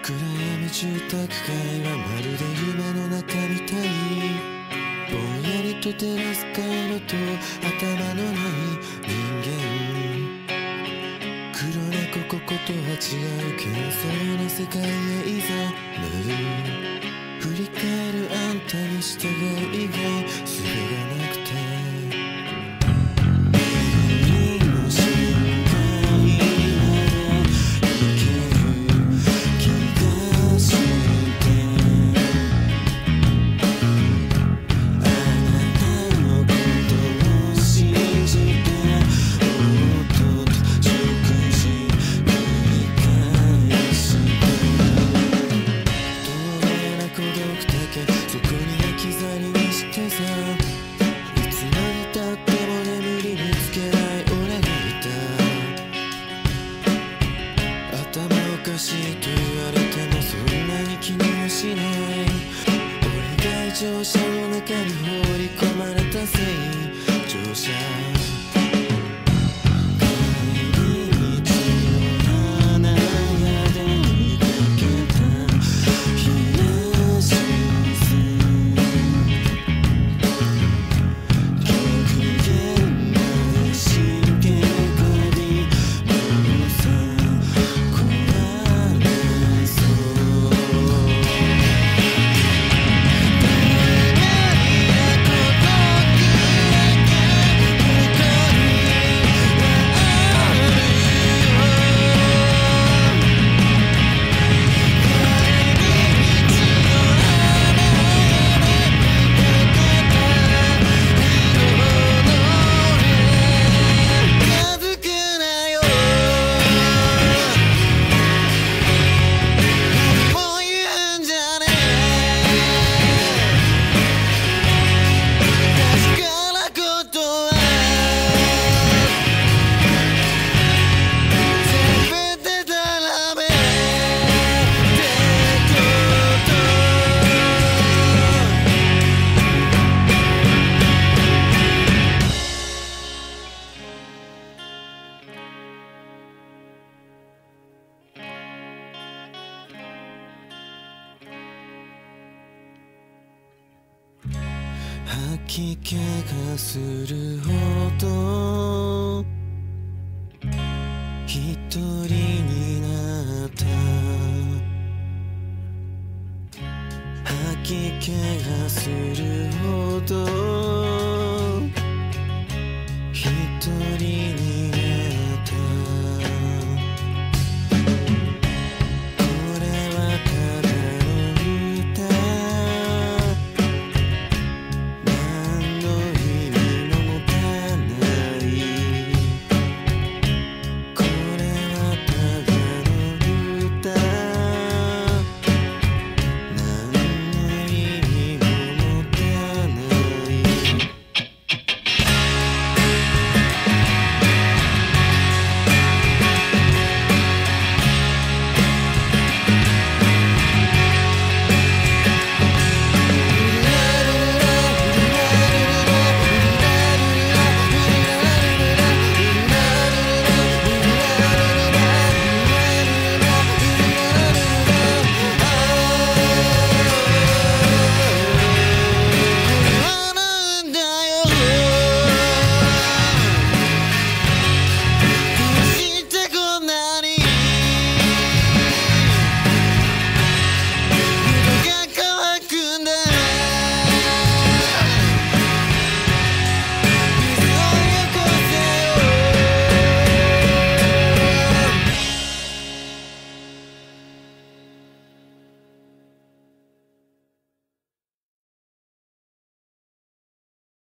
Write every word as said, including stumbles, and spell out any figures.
暗闇住宅街はまるで夢の中みたい。ぼんやりと照らす回路と頭のない人間。黒猫こことは違う喧騒の世界へいざなる。振り返るあんたに従う以外術がなくて、そこに置き去りにしてさ、いつまでたっても眠りにつけない俺がいた。頭おかしいと言われてもそんなに気にはしない。俺が乗車の中に放り込まれたせい乗車。吐き気がするほど一人になった。吐き気がするほど